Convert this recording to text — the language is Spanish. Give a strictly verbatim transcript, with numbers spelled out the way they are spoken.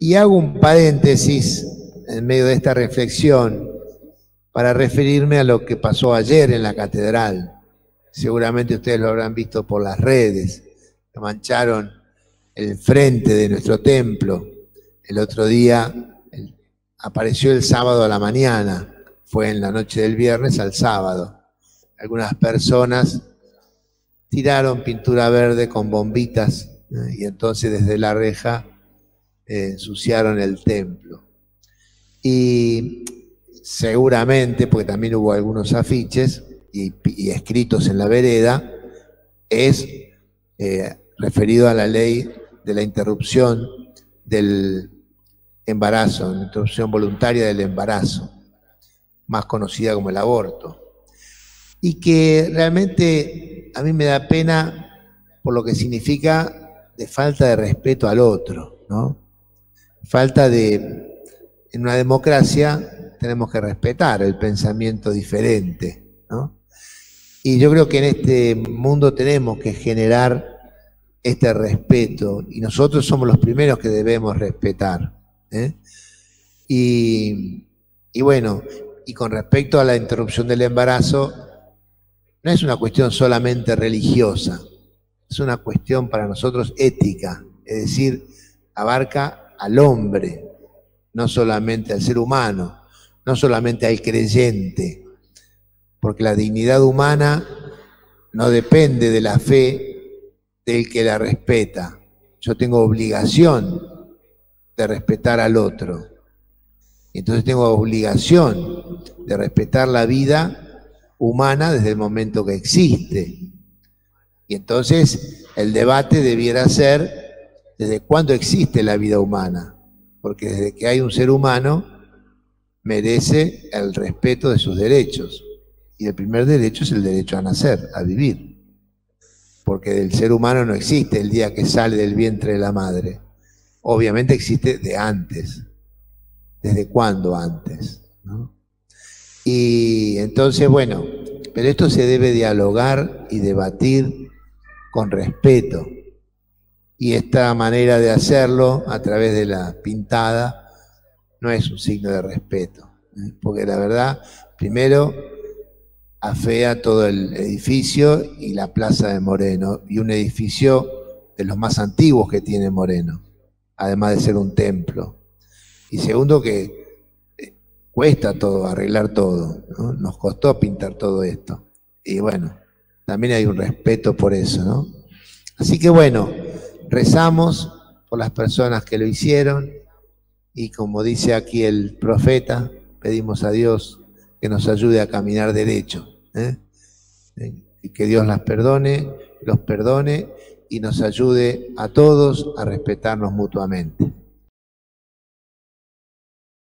Y hago un paréntesis en medio de esta reflexión para referirme a lo que pasó ayer en la catedral. Seguramente ustedes lo habrán visto por las redes, que mancharon el frente de nuestro templo. El otro día el, apareció el sábado a la mañana, fue en la noche del viernes al sábado. Algunas personas tiraron pintura verde con bombitas, ¿eh? Y entonces desde la reja eh, ensuciaron el templo. Y seguramente, porque también hubo algunos afiches y, y escritos en la vereda, es eh, referido a la ley de la interrupción del embarazo, la interrupción voluntaria del embarazo, más conocida como el aborto. Y que realmente a mí me da pena por lo que significa de falta de respeto al otro, ¿no? Falta de... En una democracia tenemos que respetar el pensamiento diferente, ¿no? Y yo creo que en este mundo tenemos que generar este respeto, y nosotros somos los primeros que debemos respetar, ¿eh? Y, y bueno, y con respecto a la interrupción del embarazo, no es una cuestión solamente religiosa, es una cuestión para nosotros ética, es decir, abarca al hombre, no solamente al ser humano, no solamente al creyente, porque la dignidad humana no depende de la fe del que la respeta. Yo tengo obligación de respetar al otro. Entonces tengo obligación de respetar la vida humana desde el momento que existe. Y entonces el debate debiera ser desde cuándo existe la vida humana. Porque desde que hay un ser humano merece el respeto de sus derechos. Y el primer derecho es el derecho a nacer, a vivir. Porque del ser humano no existe el día que sale del vientre de la madre. Obviamente existe de antes. ¿Desde cuándo antes? ¿No? Y entonces, bueno, pero esto se debe dialogar y debatir con respeto. Y esta manera de hacerlo a través de la pintada no es un signo de respeto, ¿eh? Porque la verdad, primero, afea todo el edificio y la plaza de Moreno, y un edificio de los más antiguos que tiene Moreno, además de ser un templo. Y segundo, que cuesta todo, arreglar todo, ¿no? Nos costó pintar todo esto. Y bueno, también hay un respeto por eso, ¿no? Así que bueno, rezamos por las personas que lo hicieron y como dice aquí el profeta, pedimos a Dios que nos ayude a caminar derecho, ¿eh? Y que Dios las perdone, los perdone y nos ayude a todos a respetarnos mutuamente.